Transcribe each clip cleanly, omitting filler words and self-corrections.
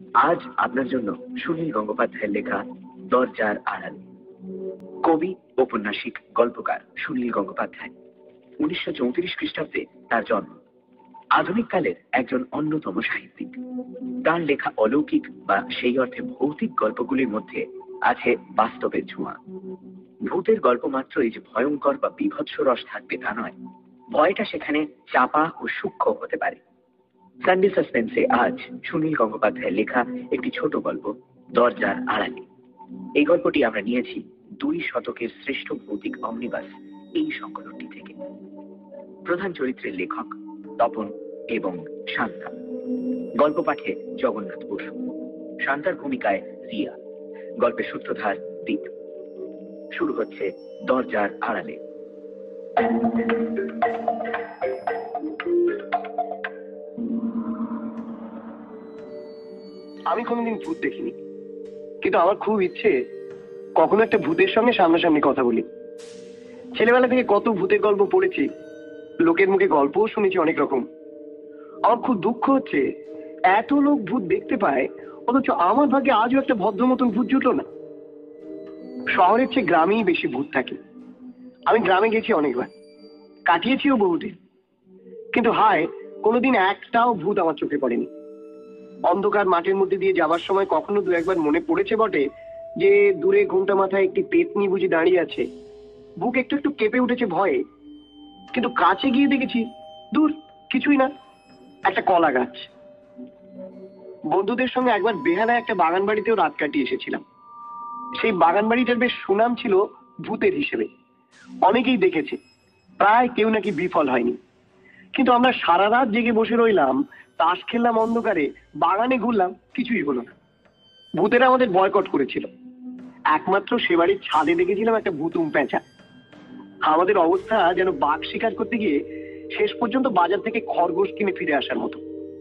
আজ আপনার জন্য সুনীল গঙ্গোপাধ্যায়ের লেখা দরজার আড়াল। কবি, ঔপন্যাসিক, গল্পকার সুনীল গঙ্গোপাধ্যায়। 1934 খ্রিস্টাব্দে তার জন্ম। আধুনিক কালের একজন অন্যতম সাহিত্যিক। তার লেখা অলৌকিক বা সেই অর্থে ভৌতিক গল্পগুলির মধ্যে আছে বাস্তবের ছোঁয়া। ভূতের গল্প মাত্রই যে ভয়ঙ্কর বা বীভৎস রস থাকবে তা নয়, ভয়টা সেখানে চাপা ও সূক্ষ্ম হতে পারে। সানডে সাসপেন্সে আজ সুনীল গঙ্গোপাধ্যায়ের লেখা একটি ছোট গল্প, দরজার আড়ালে। এই গল্পটি আমরা নিয়েছি 2 শতকের শ্রেষ্ঠ ভৌতিক অমনিবাস এই সংকলনটি থেকে। প্রধান চরিত্রের লেখক তপন এবং শান্তা। গল্প পাঠে জগন্নাথ বসু। শান্তার ভূমিকায় রিয়া। গল্পের সূত্রধার দীপ। শুরু হচ্ছে দরজার আড়ালে। আমি কোনোদিন ভূত দেখিনি, কিন্তু আমার খুব ইচ্ছে কখনো একটা ভূতের সঙ্গে সামনাসামনি কথা বলি। ছেলেবেলা থেকে কত ভূতের গল্প পড়েছি, লোকের মুখে গল্পও শুনেছি অনেক রকম। আমার খুব দুঃখ হচ্ছে এত লোক ভূত দেখতে পায়, অথচ আমার ভাগ্যে আজও একটা ভদ্র মতন ভূত জুটলো না। শহরের চেয়ে গ্রামেই বেশি ভূত থাকে। আমি গ্রামে গেছি অনেকবার, কাটিয়েছিও বহুদিন, কিন্তু হায়, কোনোদিন একটাও ভূত আমার চোখে পড়েনি। অন্ধকার মাঠের মধ্যে দিয়ে যাবার সময় কখনো 2-1বার মনে পড়েছে বটে যে দূরে ঘোমটা মাথায় একটি পেতনি বুঝি দাঁড়িয়ে আছে। বুক একটু একটু কেঁপে উঠেছে ভয়ে, কিন্তু কাছে গিয়ে দেখেছি দূর কিছুই না, একটা কলা গাছ। বন্ধুদের সঙ্গে একবার বেহালায় একটা বাগান বাড়িতেও রাত কাটিয়ে এসেছিলাম। সেই বাগান বাড়িটার বেশ সুনাম ছিল ভূতের হিসেবে, অনেকেই দেখেছে, প্রায় কেউ নাকি বিফল হয়নি। কিন্তু আমরা সারা রাত জেগে বসে রইলাম, তাস খেললাম অন্ধকারে, বাগানে ঘুরলাম, কিছুই হলো না। ভূতেরা আমাদের বয়কট করেছিল। একমাত্র সে বাড়ির ছাদে দেখেছিলাম একটা ভুতুম পেঁচা। আমাদের অবস্থা যেন বাঘ শিকার করতে গিয়ে শেষ পর্যন্ত বাজার থেকে খরগোশ কিনে ফিরে আসার মতো।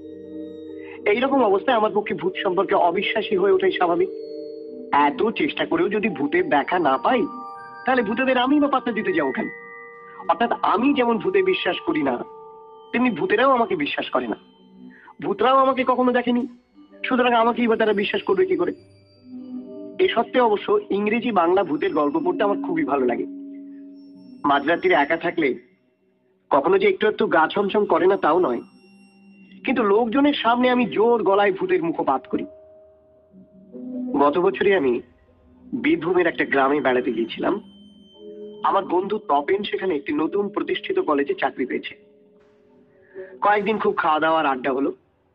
এইরকম অবস্থায় আমার পক্ষে ভূত সম্পর্কে অবিশ্বাসী হয়ে ওঠাই স্বাভাবিক। এত চেষ্টা করেও যদি ভূতের দেখা না পাই, তাহলে ভূতেদের আমি বা পাত্তা দিতে যাবো কেন? অর্থাৎ আমি যেমন ভূতে বিশ্বাস করি না, তেমনি ভূতেরাও আমাকে বিশ্বাস করে না। ভূতরাও আমাকে কখনো দেখেনি, সুতরাং আমাকেই বা তারা বিশ্বাস করবে কি করে? এ সত্ত্বেও অবশ্য ইংরেজি বাংলা ভূতের গল্প পড়তে আমার খুবই ভালো লাগে। মাঝরাত্রিরে একা থাকলে কখনো যে একটু একটু গা ছমছম করে না তাও নয়, কিন্তু লোকজনের সামনে আমি জোর গলায় ভূতের মুখপাত করি। গত বছরই আমি বীরভূমের একটা গ্রামে বেড়াতে গিয়েছিলাম। আমার বন্ধু তপেন সেখানে একটি নতুন প্রতিষ্ঠিত কলেজে চাকরি পেয়েছে। কয়েকদিন খুব খাওয়া দাওয়ার আড্ডা হলো।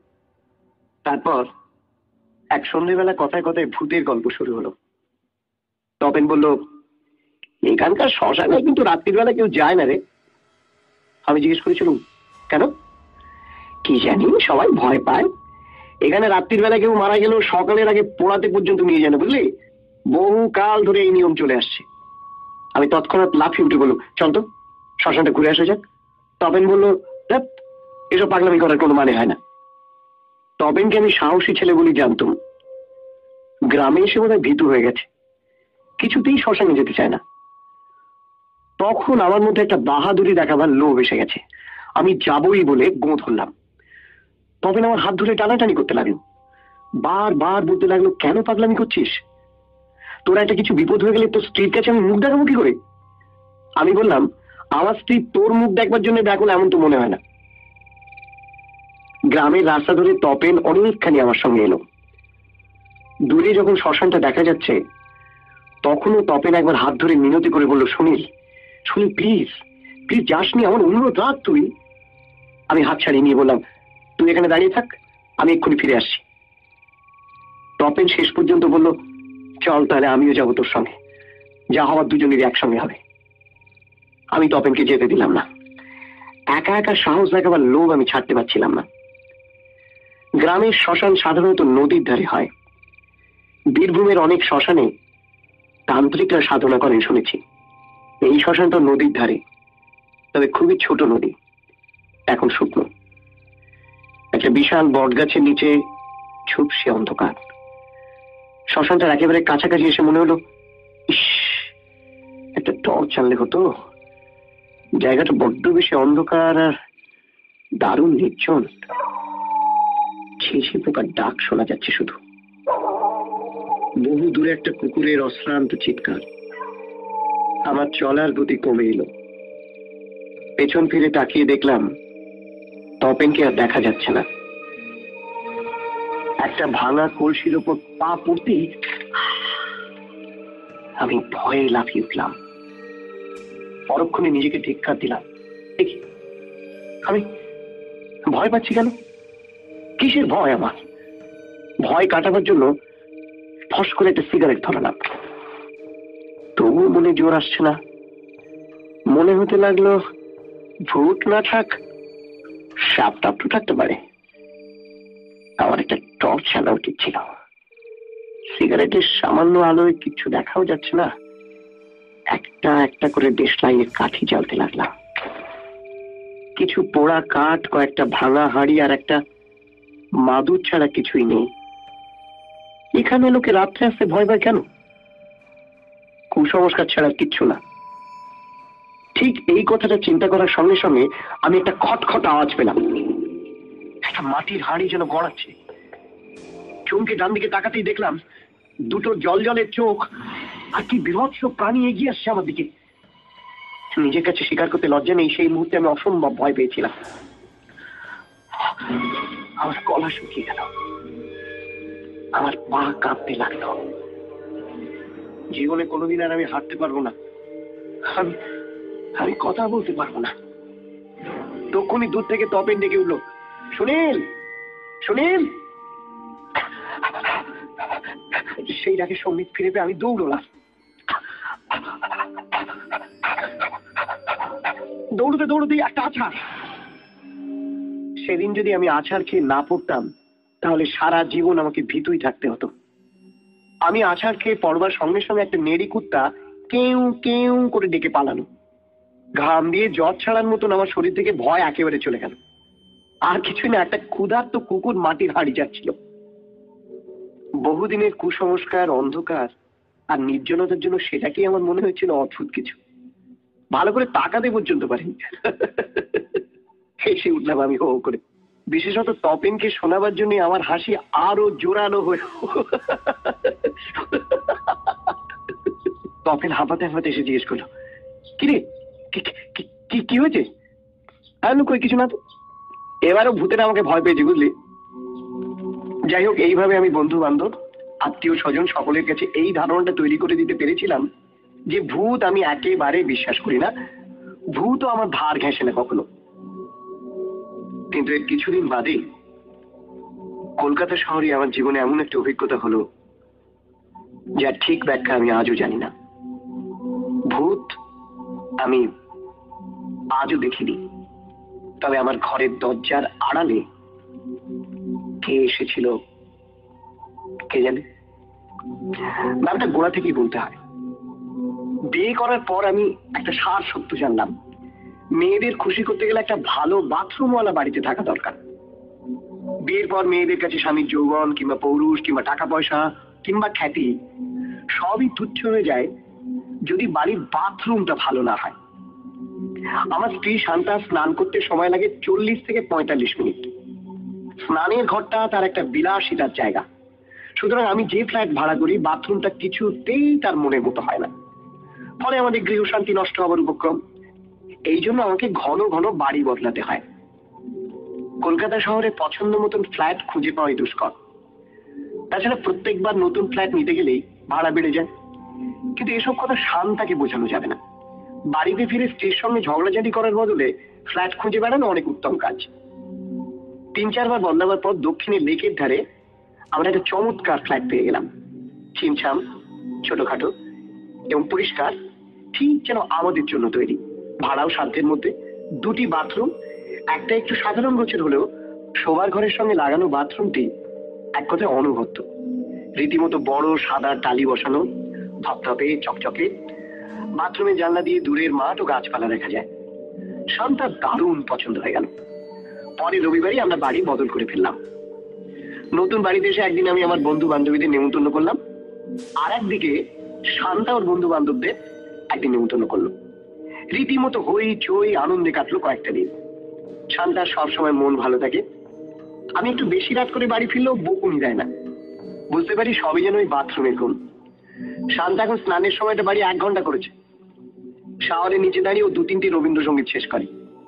তারপর এক সন্ধ্যেবেলা কথায় কথায় ভূতের গল্প শুরু হলো। তপেন বলল, এখানকার শ্মশানে কিন্তু রাত্রির বেলা কেউ যায় না রে। আমি জিজ্ঞেস করেছিলাম, কেন? কি জানি, সবাই ভয় পায়। এখানে রাত্রির বেলা কেউ মারা গেলেও সকালের আগে পোড়াতে পর্যন্ত নিয়ে যায় না, বুঝলি? বহু কাল ধরে এই নিয়ম চলে আসছে। আমি তৎক্ষণাৎ লাফিয়ে উঠে বলল, চল তো শ্মশানটা ঘুরে আসা যাক। তপেন বলল, ধ্যাৎ, এসব পাগলামি করার কোনো মানে হয় না। তপেনকে আমি সাহসী ছেলে বলি জানতাম। গ্রামে এসে বোধহয় ভীতু হয়ে গেছে, কিছুতেই শ্মশানে যেতে চায় না। তখন আমার মধ্যে একটা বাহাদুরি দেখাবার লোভ এসে গেছে। আমি যাবই বলে গোঁ ধরলাম। তপেন আমার হাত ধরে টানাটানি করতে লাগলো, বারবার বলতে লাগলো, কেন পাগলামি করছিস? তোরা একটা কিছু বিপদ হয়ে গেলে তোর স্ত্রীর কাছে আমি মুখ দেখাবো কি করে? আমি বললাম, আমার স্ত্রী তোর মুখ দেখবার জন্য ব্যাকুল এমন তো মনে হয় না। গ্রামের রাস্তা ধরে তপেন অনেকখানি আমার সঙ্গে এলো। দূরে যখন শ্মশানটা দেখা যাচ্ছে, তখনও তপেন একবার হাত ধরে মিনতি করে বলল, সুনীল, সুনীল, প্লিজ প্লিজ যাসনি, আমার অনুরোধ রাখ তুই। আমি হাত ছাড়িয়ে নিয়ে বললাম, তুই এখানে দাঁড়িয়ে থাক, আমি এক্ষুনি ফিরে আসছি। তপেন শেষ পর্যন্ত বলল, চল তাহলে আমিও যাবো তোর সঙ্গে, যা হওয়ার দুজনেরই একসঙ্গে হবে। আমি তপেনকে যেতে দিলাম না। একা একা সাহস দেখাবার লোভ আমি ছাড়তে পারছিলাম না। গ্রামের শ্মশান সাধারণত নদীর ধারে হয়। বীরভূমের অনেক শ্মশানে তান্ত্রিকরা সাধনা করেন শুনেছি। এই শ্মশানটা নদীর ধারে, তবে খুবই ছোট নদী, এখন শুকনো। একটা বিশাল বটগাছের নিচে ঝুপসে অন্ধকার। শ্মশানটার একেবারে কাছাকাছি এসে মনে হলো, ইস, একটা টর্চ আনলে হতো। জায়গাটা বড্ড বেশি অন্ধকার আর দারুণ নির্জন। ছেঁচে পোকার ডাক শোনা যাচ্ছে শুধু। বহু দূরে একটা কুকুরের অশ্রান্ত চিৎকার। আমার চলার গতি কমে এলো। পেছন ফিরে তাকিয়ে দেখলাম তপেনকে আর দেখা যাচ্ছে না। একটা ভাঙা কলসির ওপর পা পড়তেই আমি ভয়ে লাফিয়ে উঠলাম। পরক্ষণে নিজেকে ধিক্কার দিলাম। আমি ভয় পাচ্ছি কেন? কিসের ভয় আমার? ভয় কাটাবার জন্য ফস করে একটা সিগারেট ধরালাম। তবুও মনে জোর আসছে না। মনে হতে লাগলো ভূত না থাক, সাপ টাপ তো থাকতে পারে। আমার একটা টর্চ আনা উচিত ছিল। সিগারেটের সামান্য আলোয় কিছু দেখাও যাচ্ছে না। একটা একটা করে দেশলাইয়ের কাঠি জ্বালতে লাগলাম। কিছু পোড়া কাঠ, কয়েকটা ভাঙা হাড়ি আর একটা মাদুর ছাড়া কিছুই নেই। এখানে লোকে রাত্রে আসতে ভয় পায় কেন? কুসংস্কার ছাড়া কিচ্ছু না। ঠিক এই কথাটা চিন্তা করার সঙ্গে সঙ্গে আমি একটা খটখট আওয়াজ পেলাম। একটা মাটির হাঁড়ি যেন গড়াচ্ছে। চমকে ডান দিকে তাকাতেই দেখলাম দুটো জলজলের চোখ আর কি বীভৎস প্রাণী এগিয়ে আসছে আমার দিকে। নিজের কাছে স্বীকার করতে লজ্জা নেই, সেই মুহূর্তে আমি অসম্ভব ভয় পেয়েছিলাম। আমার গলা শুকিয়ে গেল, আমার পা কাঁপতে লাগলো। জীবনে কোনোদিন আর আমি হাঁটতে পারবো না, আমি কথা বলতে পারবো না। তখনই দূর থেকে তপেন ডেকে উঠলো, সুনীল, সুনীল। সেই ডাকে সম্মিত ফিরে পেয়ে আমি দৌড়লাম। দৌড়তে দৌড়তে একটা আছাড়। সেদিন যদি আমি আছাড় খেয়ে না পড়তাম তাহলে সারা জীবন আমাকে ভীতুই থাকতে হতো। আমি আছাড় খেয়ে পড়বার সঙ্গে সঙ্গে একটা নেড়ি কুত্তা কেউ কেউ করে ডেকে পালানো। ঘাম দিয়ে জ্বর ছাড়ার মতন আমার শরীর থেকে ভয় একেবারে চলে গেল। আর কিছুই না, একটা ক্ষুধার্ত কুকুর মাটির হাঁড়ি যাচ্ছিল। বহুদিনের কুসংস্কার, অন্ধকার আর নির্জনতার জন্য সেটাকেই আমার মনে হয়েছিল অদ্ভুত কিছু। ভালো করে তাকাতে পর্যন্ত পারিনি। হেসে উঠলাম আমি হো করে। বিশেষত তপেনকে শোনাবার জন্য আমার হাসি আরো জোরালো হয়ে। তপেন হাঁপাতে হাঁপাতে এসে জিজ্ঞেস করলো, কিরে কি হয়েছে? কই কিছু না তো। এবারও ভূতেরা আমাকে ভয় পেয়েছে, বুঝলি। যাই হোক, এইভাবে আমি বন্ধু বান্ধব, আত্মীয় স্বজন সকলের কাছে এই ধারণাটা তৈরি করে দিতে পেরেছিলাম যে ভূত আমি একেবারে বিশ্বাস করি না, ভূতও আমার ধার ঘেঁষে না কখনো। কিন্তু এর কিছুদিন বাদেই কলকাতা শহরে আমার জীবনে এমন একটা অভিজ্ঞতা হলো যার ঠিক ব্যাখ্যা আমি আজও জানি না। ভূত আমি আজও দেখিনি, তবে আমার ঘরের দরজার আড়ালে কে এসেছিল কে জানে। ব্যাপারটা গোড়া থেকেই বলতে হয়। বিয়ে করার পর আমি একটা সার সত্য জানলাম, মেয়েদের খুশি করতে গেলে একটা ভালো বাথরুমওয়ালা বাড়িতে থাকা দরকার। বিয়ের পর মেয়েদের কাছে স্বামীর যৌবন কিংবা পৌরুষ কিংবা টাকা পয়সা কিংবা খ্যাতি সবই তুচ্ছ হয়ে যায় যদি বাড়ির বাথরুমটা ভালো না হয়। আমার স্ত্রী শান্তা স্নান করতে সময় লাগে 40 থেকে 45 মিনিট। স্নানের ঘরটা তার একটা বিলাসিতার জায়গা। সুতরাং আমি যে ফ্ল্যাট ভাড়া করি বাথরুমটা কিছুতেই তার মনের মতো হয় না। ফলে আমাদের গৃহশান্তি নষ্ট হবার উপক্রম। এই জন্য আমাকে ঘন ঘন বাড়ি বদলাতে হয়। কলকাতা শহরে পছন্দ মতন ফ্ল্যাট খুঁজে পাওয়াই দুষ্কর। তাছাড়া প্রত্যেকবার নতুন ফ্ল্যাট নিতে গেলেই ভাড়া বেড়ে যায়। কিন্তু এসব কথা শান্তাকে বোঝানো যাবে না। বাড়িতে ফিরে স্ত্রীর সঙ্গে ঝগড়াঝাটি করার বদলে ফ্ল্যাট খুঁজে বেড়ানো অনেক উত্তম কাজ। 3-4 বার বদলাবার পর দক্ষিণে লেকের ধারে আমরা একটা চমৎকার ফ্ল্যাট পেয়ে গেলাম। ছিমছাম, ছোটখাটো এবং পরিষ্কার, ঠিক যেন আমাদের জন্য তৈরি। ভাড়াও সাধ্যের মধ্যে। 2টি বাথরুম, একটা একটু সাধারণ গোছের হলেও শোবার ঘরের সঙ্গে লাগানো বাথরুমটি এক কথায় অনবদ্য। রীতিমতো বড় সাদা টালি বসানো, ধপধপে চকচকে। বাথরুমের জানলা দিয়ে দূরের মাঠ ও গাছপালা দেখা যায়। শান্তার দারুণ পছন্দ হয়ে গেল। পরে রবিবারই আমরা বাড়ি বদল করে ফেললাম। নতুন বাড়িতে এসে একদিন আমি আমার বন্ধু বান্ধবীদের নেমন্তন্ন করলাম, আর একদিকে শান্তা ওর বন্ধু বান্ধবদের একদিন নেমন্তন্ন করলো। রীতিমতো হই চই আনন্দে কাটলো কয়েকটা দিন। শান্তার সবসময় মন ভালো থাকে, আমি একটু বেশি রাত করে বাড়ি ফিরলেও বকুনি দেয় না। বুঝতে পারি সবই যেন ওই বাথরুমের ঘুম। শান্তা এখন স্নানের সময়টা বাড়ি 1 ঘন্টা করেছে। শাওয়ারের নিচে দাঁড়িয়ে ও 2-3টি রবীন্দ্রসঙ্গীত শেষ করে।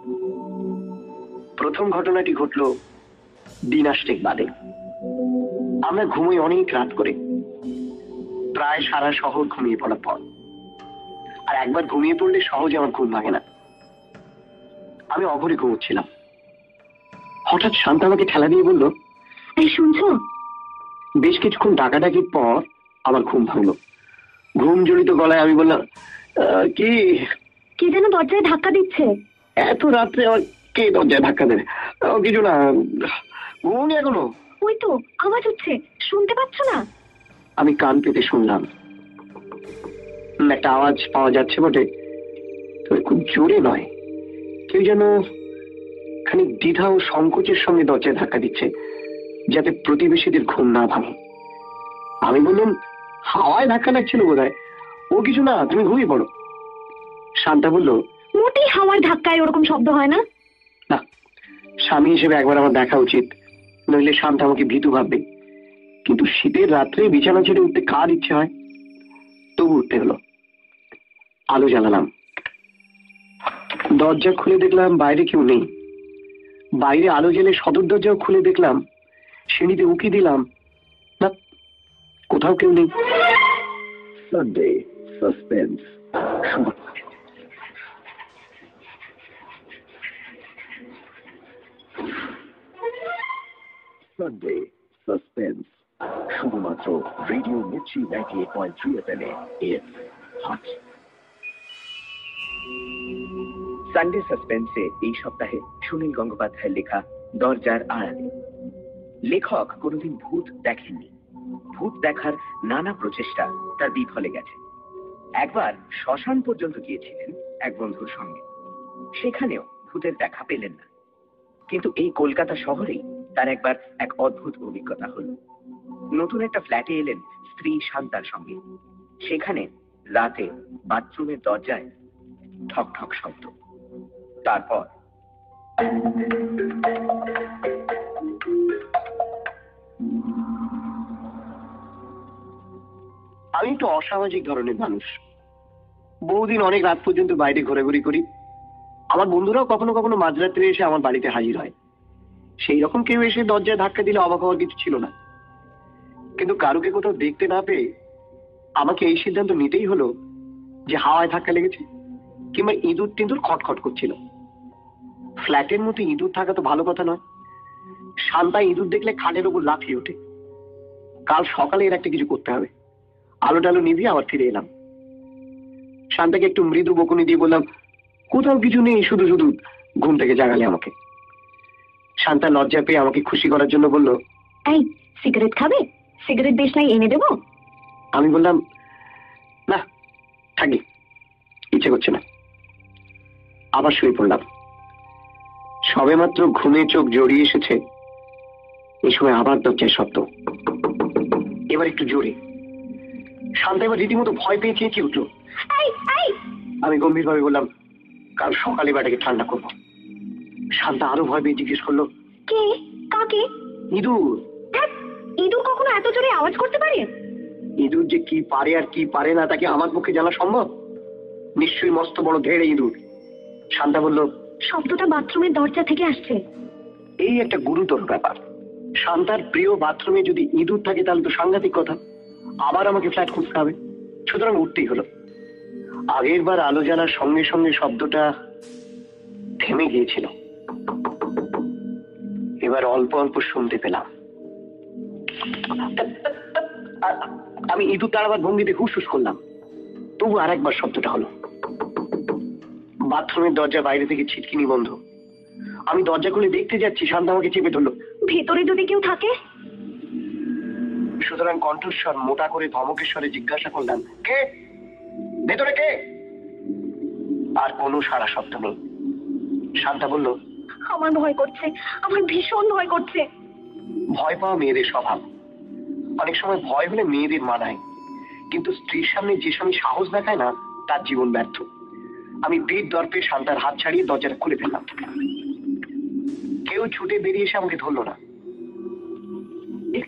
প্রথম ঘটনাটি ঘটলো দিনাষ্টেক বাদে। আমরা ঘুমোই অনেক রাত করে, প্রায় সারা শহর ঘুমিয়ে পড়ার পর। আর একবার ঘুমিয়ে পড়লে সহজে আমার ঘুম ভাঙে না। আমি অঘরে ঘুমোচ্ছিলাম, হঠাৎ শান্তা আমাকে ঠেলা দিয়ে বলল, এই শুনছো? বেশ কিছুক্ষণ ডাকাডাকির পর আমার ঘুম ভাঙলো। ঘুম জড়িত গলায় আমি বললাম, কি? কে যেন দরজায় ধাক্কা দিচ্ছে। এত রাত্রে আমার কে দরজায় ধাক্কা দেবে? কিছু না, ঘুমনি এখনো। ওই তো আওয়াজ হচ্ছে, শুনতে পাচ্ছ না? আমি কান পেতে শুনলাম, একটা আওয়াজ পাওয়া যাচ্ছে বটে, তবে খুব জোরে নয়। কেউ যেন খানিক দ্বিধা ও সংকোচের সঙ্গে দরজায় ধাক্কা দিচ্ছে, যাতে প্রতিবেশীদের ঘুম না ভাঙে। আমি বললাম, হাওয়ায় ধাক্কা লাগছিল বোধহয়। ও কিছু না, তুমি ঘুমিয়ে পড়ো। শান্তা বলল, মোটেই হাওয়ার ধাক্কায় ওরকম শব্দ হয় না। না, স্বামী হিসেবে একবার আমার দেখা উচিত, নইলে শান্তা আমাকে ভীতু ভাববে। কিন্তু শীতের রাত্রে বিছানা ছেড়ে উঠতে কার ইচ্ছে হয়? তবু উঠতে হলো। আলো জ্বালালাম, দরজা খুলে দেখলাম বাইরে কেউ নেই। বাইরে আলো জ্বেলে সদর দরজাও খুলে দেখলাম, সিঁড়িতে উকি দিলাম, না, কোথাও কেউ নেই। Sunday suspense. সানডে সাসপেন্স শুধুমাত্র রেডিও মির্চি 98.3 FM এ হট। সানডে সাসপেন্সে এই সপ্তাহে সুনীল গঙ্গোপাধ্যায়ের লেখা দরজার আড়ালে। লেখক কোনোদিন ভূত দেখেননি। ভূত দেখার নানা প্রচেষ্টা তার বিফলে গেছে। একবার শ্মশান পর্যন্ত গিয়েছিলেন এক বন্ধুর সঙ্গে, সেখানেও ভূতের দেখা পেলেন না। কিন্তু এই কলকাতা শহরেই তার একবার এক অদ্ভুত অভিজ্ঞতা হল। নতুন একটা ফ্ল্যাটে এলেন স্ত্রী শান্তার সঙ্গে। সেখানে রাতে বাথরুমের দরজায় ঠক ঠক শব্দ। তারপর আমি একটু অসামাজিক ধরনের মানুষ। বহুদিন অনেক রাত পর্যন্ত বাইরে ঘোরাঘুরি করি। আমার বন্ধুরাও কখনো কখনো মাঝরাত্রে এসে আমার বাড়িতে হাজির হয়। সেই রকম কেউ এসে দরজায় ধাক্কা দিলে অবাক হওয়ার কিছু ছিল না। কিন্তু কারুকে কোথাও দেখতে না পেয়ে আমাকে এই সিদ্ধান্ত নিতেই হলো যে হাওয়ায় ধাক্কা লেগেছে, কিংবা ইঁদুর টিঁদুর খটখট করছিল। ফ্ল্যাটের মধ্যে ইঁদুর থাকা তো ভালো কথা নয়। শান্তা ইঁদুর দেখলে খাটের ওপর লাফিয়ে ওঠে। কাল সকালে এর একটা কিছু করতে হবে। আলো টালো নিভিয়ে আবার ফিরে এলাম। শান্তাকে একটু মৃদু বকুনি দিয়ে বললাম, কোথাও কিছু নেই, শুধু শুধু ঘুম থেকে জাগালে আমাকে। শান্তা লজ্জা পেয়ে আমাকে খুশি করার জন্য বলল, এই সিগারেট খাবে? সিগারেট বেশ নাই, এনে দেবো? আমি বললাম, না থাকি, ইচ্ছে করছে না। আবার শুয়ে পড়লাম। সবে মাত্র ঘুমে চোখ জড়িয়ে এসেছে, এই সময় আবার দরজায় শব্দ, এবার একটু জোরে। শান্তা এবার রীতিমতো ভয় পেয়ে চেঁচিয়ে উঠল। আমি গম্ভীরভাবে বললাম, কাল সকালে বাটাকে ঠান্ডা করবো। শান্তা আরো ভয় পেয়ে জিজ্ঞেস করলো, কে? কাকে? ইঁদুর। ইঁদুর কখনো এত জোরে আওয়াজ করতে পারে? ইঁদুর যে কি পারে আর কি পারে না তাকে আমার পক্ষে জানা সম্ভব। নিশ্চয়ই মস্ত বড় ধেড়ে ইঁদুর। শান্তা বলল, শব্দটা বাথরুমের দরজা থেকে আসছে। এই একটা গুরুতর ব্যাপার। শান্তার প্রিয় বাথরুমে যদি ইঁদুর থাকে তাহলে তো সাংঘাতিক কথা। আবার আমাকে ফ্ল্যাট খুঁজতে হবে। সুতরাং উঠতেই হলো। আগের বার আলো জ্বালার সঙ্গে সঙ্গে শব্দটা থেমে গিয়েছিল, এবার অল্প অল্প শুনতে পেলাম। আমি ইঁদুর তাড়াবার ভঙ্গিতে হুস করলাম, তবু আর একবার শব্দটা হলো। বাথরুমের দরজা বাইরে থেকে ছিটকিনি বন্ধ। আমি দরজা খুলে দেখতে যাচ্ছি, শান্তা আমাকে চেপে ধরলো। ভেতরে যদি কেউ থাকে? সুতরাং কণ্ঠস্বর মোটা করে ধমকেশ্বরে জিজ্ঞাসা করলাম, কে? ভেতরে কে? আর কোনো সাড়া শব্দ নেই। শান্তা বলল, আমার ভয় করছে, আমার ভীষণ ভয় করছে। ভয় পাওয়া মেয়েদের স্বভাব। অনেক সময় ভয় হলে মেয়েদের মানায়, কিন্তু স্ত্রীর সামনে যে স্বামী সাহস দেখায় না তার জীবন ব্যর্থ। আমি বীর দর্পে শান্তার হাত ছাড়িয়ে দরজাটা খুলে ফেললাম। কেউ ছুটে বেরিয়ে এসে আমাকে ধরলো না।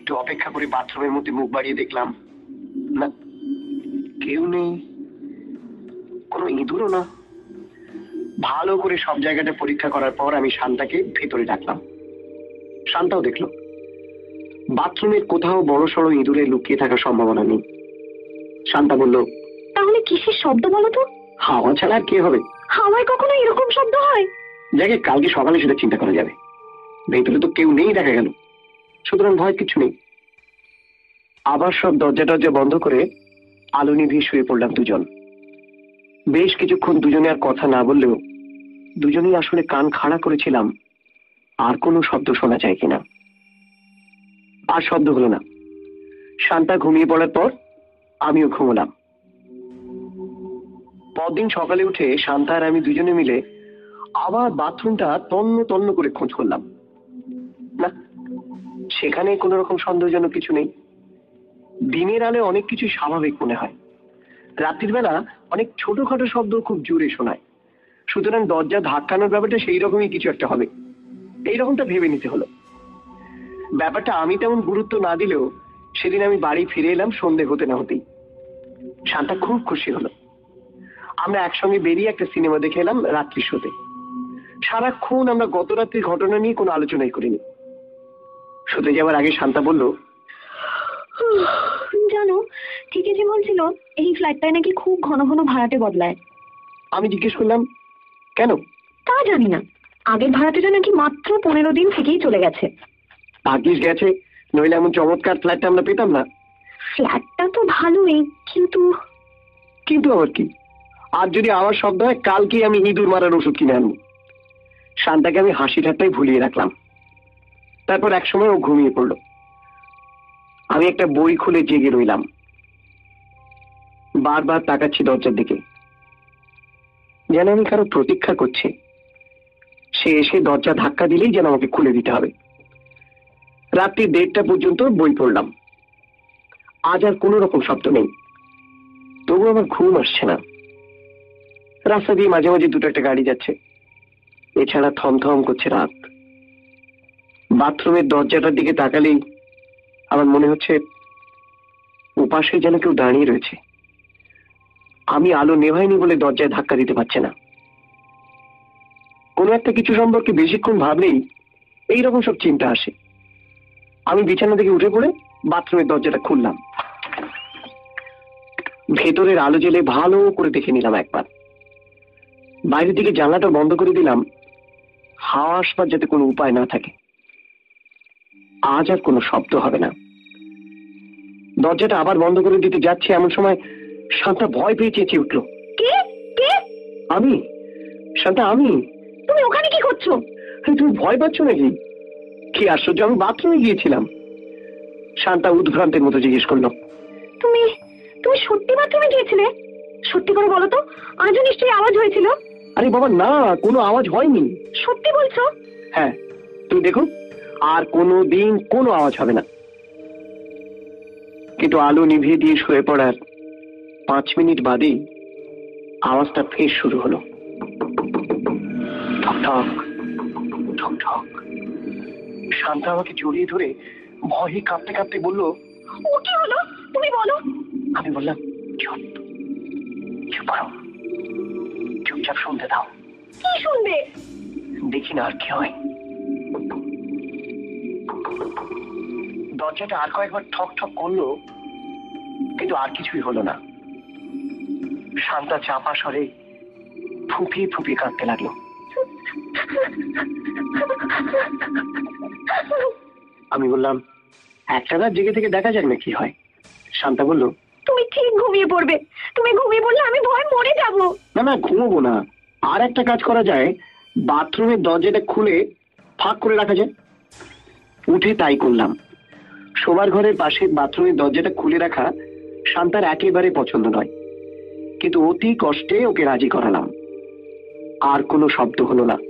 একটু অপেক্ষা করে বাথরুমের মধ্যে মুখ বাড়িয়ে দেখলাম, না, কেউ নেই, কোনো ইঁদুরও না। ভালো করে সব জায়গাটা পরীক্ষা করার পর আমি শান্তাকে ভেতরে ডাকলাম। শান্তাও দেখলো বাথরুমের কোথাও বড় সড়ো ইঁদুরে লুকিয়ে থাকার সম্ভাবনা নেই। শান্তা বলল, তাহলে কিসের শব্দ বলো তো? হাওয়া ছাড়া আর কে হবে? হাওয়ায় কখনো এরকম শব্দ হয়? যাকে কালকে সকালে সেটা চিন্তা করা যাবে। ভেতরে তো কেউ নেই দেখা গেল, সুতরাং ভয় কিছু নেই। আবার সব দরজা টরজা বন্ধ করে আলো নিভিয়ে শুয়ে পড়লাম দুজন। বেশ কিছুক্ষণ দুজনে আর কথা না বললেও দুজনেই আসলে কান খাড়া করেছিলাম আর কোনো শব্দ শোনা যায় কিনা। আর শব্দ হলো না। শান্তা ঘুমিয়ে পড়ার পর আমিও ঘুমলাম। পরদিন সকালে উঠে শান্তা আর আমি দুজনে মিলে আবার বাথরুমটা তন্ন তন্ন করে খোঁজ করলাম। না, সেখানে কোনো রকম সন্দেহজনক কিছু নেই। দিনের আলো অনেক কিছু স্বাভাবিক মনে হয়, রাত্রির বেলা অনেক ছোটখাটো শব্দ খুব জোরে শোনায়। সুতরাং দরজা ধাক্কানোর ব্যাপারটা সেই রকমই কিছু একটা হবে, এইরকমটা ভেবে নিতে হলো। ব্যাপারটা আমি তেমন গুরুত্ব না দিলেও সেদিন আমি বাড়ি ফিরে এলাম সন্ধে হতে না হতেই। শান্তা খুব খুশি হলো। আমরা একসঙ্গে বেরিয়ে একটা সিনেমা দেখে এলাম রাত্রি শোতে। সারাক্ষণ আমরা গত রাত্রির ঘটনা নিয়ে কোনো আলোচনাই করিনি। শুতে যাওয়ার আগে শান্তা বলল, জানো, ঠিকই যে বলছিল এই ফ্ল্যাটটায় নাকি খুব ঘন ঘন ভাড়াটে বদলায়। আমি জিজ্ঞেস করলাম, কেন? তা জানি না, আগের ভাড়াটেটা নাকি মাত্র 15 দিন থেকেই চলে গেছে। ভাগ্যিস গেছে, নইলে এমন চমৎকার ফ্ল্যাটটা আমরা পেতাম না। ফ্ল্যাটটা তো ভালোই, কিন্তু কিন্তু আবার কি? আর যদি আমার শব্দ হয়, কালকে আমি ইঁদুর মারার ওষুধ কিনে আনবো। শান্তাকে আমি হাসি ঠাট্টাই ভুলিয়ে রাখলাম। তারপর একসময় ও ঘুমিয়ে পড়লো। আমি একটা বই খুলে জেগে রইলাম। বারবার তাকাচ্ছি দরজার দিকে, যেন আমি কারো প্রতীক্ষা করছি। সে এসে দরজা ধাক্কা দিলেই যেন আমাকে খুলে দিতে হবে। রাত্রি 1:30টা পর্যন্ত বই পড়লাম। আজ আর কোনো রকম শব্দ নেই, তবু আমার ঘুম আসছে না। রাস্তা দিয়ে মাঝে মাঝে দুটো একটা গাড়ি যাচ্ছে, এছাড়া থমথম করছে রাত। বাথরুমের দরজাটার দিকে তাকালেই আমার মনে হচ্ছে ওপাশে যেন কেউ দাঁড়িয়ে রয়েছে। আমি আলো নেভাইনি বলে দরজায় ধাক্কা দিতে পারছে না। কোনো একটা কিছু সম্পর্কে বেশিক্ষণ ভাবলেই এইরকম সব চিন্তা আসে। আমি বিছানা থেকে উঠে পড়ে বাথরুমের দরজাটা খুললাম। ভেতরের আলো জ্বেলে ভালো করে দেখে নিলাম একবার। বাইরের দিকে জানলাটা বন্ধ করে দিলাম, হাওয়া আসবার যাতে কোনো উপায় না থাকে। আজ আর কোনো শব্দ হবে না। দরজাটা আবার বন্ধ করে দিতে যাচ্ছে, এমন সময় শান্তা ভয় পেয়ে চেঁচিয়ে উঠলো, কে কে? আমি। শান্তা, আমি। তুমি ওখানে কি করছো? তুমি ভয় পাচ্ছ নাকি? কি আশ্চর্য, আমি বাথরুমে গিয়েছিলাম। শান্তা উদ্ভ্রান্তের মতো জিজ্ঞেস করলো, তুমি তুমি সত্যি বাথরুমে গিয়েছিলে? সত্যি করে বলো তো, আজও নিশ্চয়ই আওয়াজ হয়েছিল। আরে বাবা না, কোনো আওয়াজ হয়নি। সত্যি বলছো? হ্যাঁ, তুমি দেখো, আর কোনো দিন কোনো আওয়াজ হবে না। কিন্তু আলো নিভিয়ে দিয়ে শুয়ে পড়ার 5 মিনিট বাদেই আওয়াজটা ফের শুরু হলো। ঠক ঠক ঠক ঠক। শান্তা আমাকে জড়িয়ে ধরে ভয়ে কাঁপতে কাঁপতে বলল, ও কি হলো? তুমি বলো। আমি বললাম, চুপ চুপ করো, চুপচাপ শুনতে দাও। কি শুনবে? দেখি না আর কি হয়। দরজাটা আর কয়েকবার ঠক ঠক করলো, কিন্তু আর কিছুই হলো না। শান্তা চাপা স্বরে ফুঁপিয়ে ফুঁপিয়ে কাঁদতে লাগলো। আমি বললাম, একটা রাত জেগে থেকে দেখা যাক না কি হয়। শান্তা বলল, তুমি ঠিক ঘুমিয়ে পড়বে। তুমি ঘুমিয়ে পড়লে আমি ভয় মরে যাব। না না, ঘুমোবো না। আর একটা কাজ করা যায়, বাথরুমের দরজাটা খুলে ফাঁক করে রাখা যায়। উঠে তাই করলাম। শোবার ঘরের পাশে বাথরুমের দরজাটা খুলে রাখা শান্তার একেবারে পছন্দ নয়, কিন্তু অতি কষ্টে ওকে রাজি করালাম। আর কোনো শব্দ হলো না।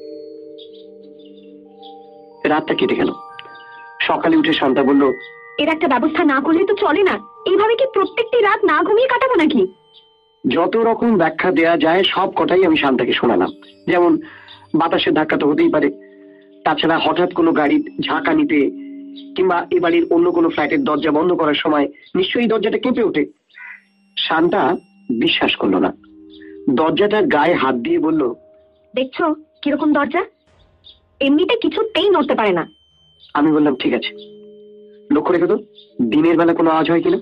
রাতটা কেটে গেল। সকালে উঠে শান্তা বলল, এর একটা ব্যবস্থা না করলে তো চলে না। এইভাবে কি প্রত্যেকটি রাত না ঘুমিয়ে কাটাবো নাকি? যত রকম ব্যাখ্যা দেয়া যায় সব কটাই আমি শান্তাকে শোনালাম। যেমন বাতাসের ধাক্কা তো হতেই পারে, তাছাড়া হঠাৎ কোনো গাড়ির ঝাঁকানিতে কিংবা এ বাড়ির অন্য কোনো ফ্ল্যাটের দরজা বন্ধ করার সময় নিশ্চয়ই দরজাটা কেঁপে ওঠে। শান্তা বিশ্বাস করলো না, দরজাটার গায়ে হাত দিয়ে বলল, দেখছো কিরকম দরজা, এমনিতে কিছুতেই নড়তে পারে না। আমি বললাম ঠিক আছে, লক্ষ্য রেখে তো দিনের বেলা কোনো আওয়াজ হয় কিনা।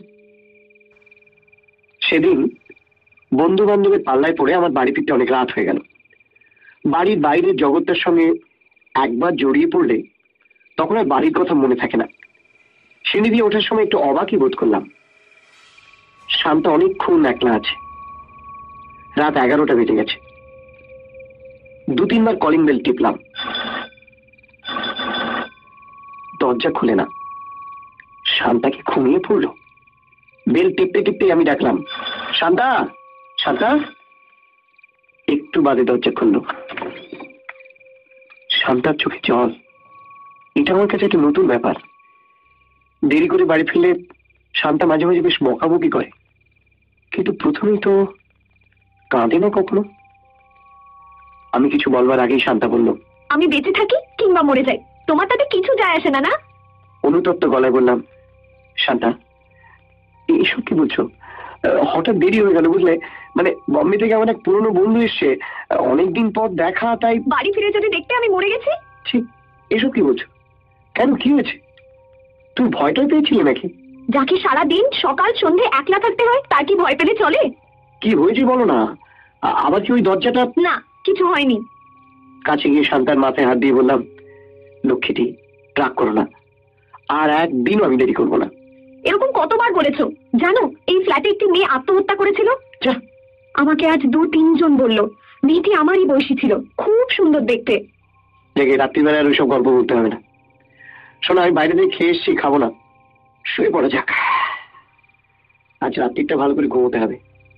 সেদিন বন্ধু বান্ধবের পাল্লায় পড়ে আমার বাড়ি ফিরতে অনেক রাত হয়ে গেল। বাড়ির বাইরের জগৎটার সঙ্গে একবার জড়িয়ে পড়লে তখন আর বাড়ির কথা মনে থাকে না। সিঁড়ি দিয়ে ওঠার সময় একটু অবাকই বোধ করলাম। শান্ত অনেকক্ষণ একলা আছে। রাত 11টা বেজে গেছে। 2-3 বার কলিং বেল টিপলাম, দরজা খুলে না। শান্তাকে ঘুমিয়ে পড়লো। বেল টিপতে টিপতে আমি ডাকলাম, শান্তা, শান্তা। একটু বাদে দরজা খুললো। শান্তার চোখে জল। এটা আমার কাছে একটা নতুন ব্যাপার। দেরি করে বাড়ি ফিরলে শান্তা মাঝে মাঝে বেশ বকাবকি করে, কিন্তু প্রথমেই তো কাঁদে না কখনো। আমি কিছু বলবার আগেই শান্তা বলল, আমি বেঁচে থাকি কিংবা মরে যাই, তোমার তাতে কিছু যায় আসে না। না, অনুতপ্ত গলায় বললাম, শান্তা এইসব কি বলছো? হঠাৎ দেরি হয়ে গেল বুঝলে, মানে বম্বে থেকে আমার এক পুরনো বন্ধু এসছে, অনেকদিন পর দেখা, তাই বাড়ি ফিরে যদি দেখতে আমি মরে গেছি। ঠিক। এসব কি বলছো? কেন, কি হয়েছে? তুই ভয়টাই পেয়েছিলে নাকি? যাকে সারাদিন সকাল সন্ধে একলা থাকতে হয় তার কি ভয় পেলে চলে? কি হয়েছে বলো না। আবার কি ওই দরজাটা? না, কিছু হয়নি। কাছে গিয়ে শান্তার মাথায় হাত দিয়ে বললাম, লক্ষ্মীটি রাগ করো না, আর একদিনও আমি দেরি করবো না। এরকম কতবার বলেছো? জানো এই ফ্ল্যাটে একটি মেয়ে আত্মহত্যা করেছিল। যা, আমাকে আজ 2-3 জন বললো। মেয়েটি আমারই বয়সী ছিল, খুব সুন্দর দেখতে। দেখে রাত্রিবেলায় আর ওইসব গল্প বলতে হবে না। শোনো, আমি বাইরে থেকে খেয়ে এসছি, খাবো না, শুয়ে পড়া যাক। আজ রাত্রিটা ভালো করে ঘুমোতে হবে।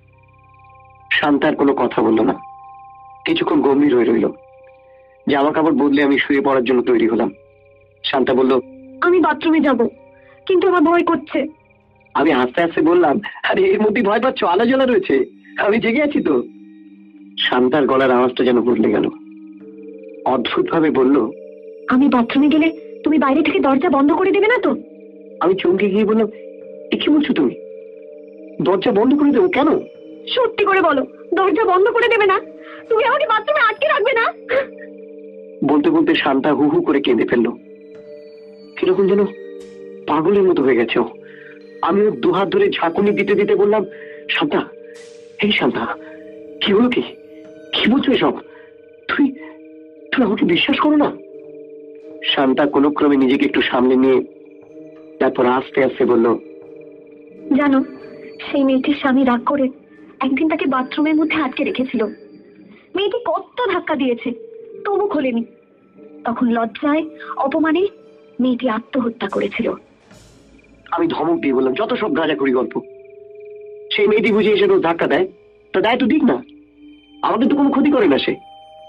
শান্তার কোনো কথা বললো না। কিছুক্ষণ গম্ভীর হয়ে রইল। জামা কাপড় বদলে আমি শুয়ে পড়ার জন্য তৈরি হলাম। শান্তা বলল, আমি বাথরুমে যাব, কিন্তু আমার ভয় করছে। আমি হাসতে হাসতে বললাম, আরে এর মধ্যে ভয় পাচ্ছ? আলো জ্বলা রয়েছে, আমি জেগে আছি তো। শান্তার গলার আওয়াজটা যেন বদলে গেল। অদ্ভুত ভাবে বলল, আমি বাথরুমে গেলে তুমি বাইরে থেকে দরজা বন্ধ করে দেবে না তো? আমি চমকে গিয়ে বললাম, এ কি বলছো তুমি? দরজা বন্ধ করে দেবো কেন? সত্যি করে বলো, দরজা বন্ধ করে দেবে না? তুমি আমাকে বাথরুমে আটকে রাখবে না? বলতে বলতে শান্তা হু হু করে কেঁদে ফেললো। কিরকম যেন পাগলের মতো হয়ে গেছে ও। আমি ওর দুহাত ধরে ঝাঁকুনি দিতে দিতে বললাম, শান্তা, এই শান্তা, কি হলো? কি কি বলছো এসব? তুই তুই আমাকে বিশ্বাস করো না? শান্তা কোনো ক্রমে নিজেকে একটু সামনে নিয়ে তারপর আস্তে আস্তে বলল, জানো, সেই মেয়েটির স্বামী রাগ করে একদিন তাকে বাথরুমের মধ্যে আটকে রেখেছিল। মেয়েটি কত ধাক্কা দিয়েছে, তবু খোলেনি। তখন লজ্জায় অপমানে মেয়েটি আত্মহত্যা করেছিল। আমি ধমক দিয়ে বললাম, যত সব গাঁজাখুরি গল্প। সেই মেয়েটি বুঝে এসে রোজ ধাক্কা দেয়, তা দেয় তো দিক না, আমাদের তো কোনো ক্ষতি করে না সে।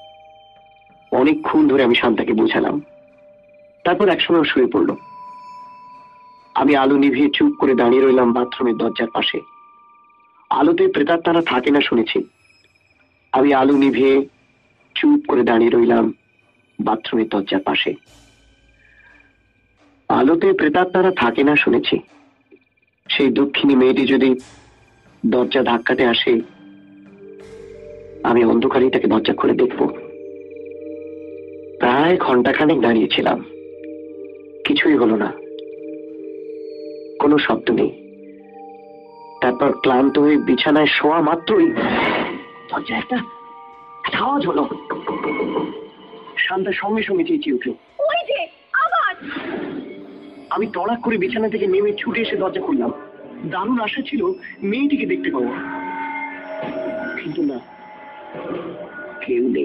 অনেকক্ষণ ধরে আমি শান্তাকে বোঝালাম। তারপর একসময় শুয়ে পড়লো। আমি আলো নিভিয়ে চুপ করে দাঁড়িয়ে রইলাম বাথরুমের দরজার পাশে। আলোতে প্রেতাত্মারা থাকে না শুনেছি। আমি আলো নিভিয়ে চুপ করে দাঁড়িয়ে রইলাম বাথরুমের দরজার পাশে। আলোতে প্রেতাত্মারা থাকে না শুনেছি। সেই দক্ষিণী মেয়েটি যদি দরজা ধাক্কাতে আসে, আমি অন্ধকারেই তাকে দরজা খুলে দেখব। প্রায় ঘন্টাখানেক দাঁড়িয়েছিলাম, কিছুই হলো না, কোনো শব্দ নেই। তারপর ক্লান্ত হয়ে বিছানায় শোয়া মাত্রই দরজায় একটা আওয়াজ হলো। শান্তা সঙ্গে সঙ্গে চেঁচিয়ে উঠল, ওই যে আবার! আমি তড়াক করে বিছানা থেকে নেমে ছুটে এসে দরজা খুললাম। দারুণ আশা ছিল মেয়েটিকে দেখতে পাবো, কিন্তু না, কেউ নেই।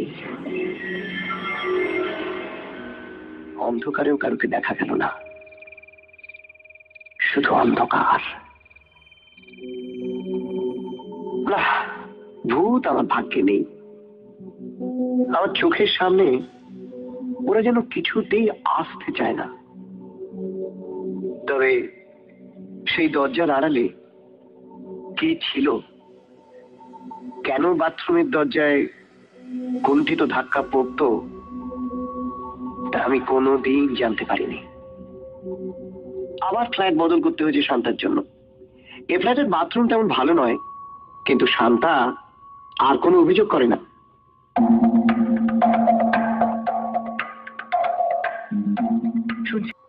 অন্ধকারেও কারোকে দেখা গেল না, শুধু অন্ধকার। না, ভূত আমার ভাগ্যে নেই। আমার চোখের সামনে ওরা যেন কিছুতেই আসতে চায় না। তবে সেই দরজার আড়ালে কি ছিল, কেন বাথরুমের দরজায় কুণ্ঠিত ধাক্কা পড়তো, তা আমি কোনোদিন জানতে পারিনি। আবার ফ্ল্যাট বদল করতে হয়েছে শান্তার জন্য। এ ফ্ল্যাটের বাথরুম তেমন ভালো নয়, কিন্তু শান্তা আর কোনো অভিযোগ করে না। শুনছি